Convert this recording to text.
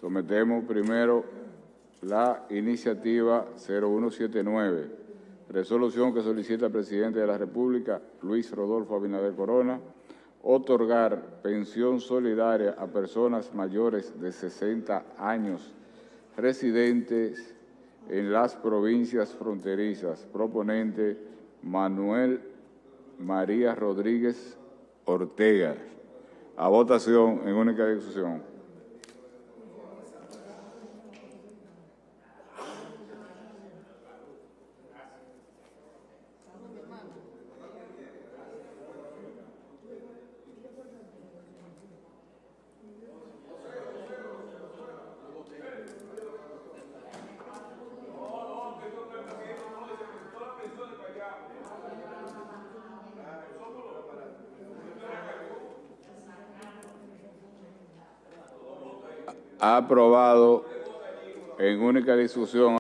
Sometemos primero la iniciativa 0179, resolución que solicita al presidente de la República, Luis Rodolfo Abinader Corona, otorgar pensión solidaria a personas mayores de 60 años residentes en las provincias fronterizas. Proponente Manuel María Rodríguez Ortega. A votación en única discusión. Aprobado en única discusión.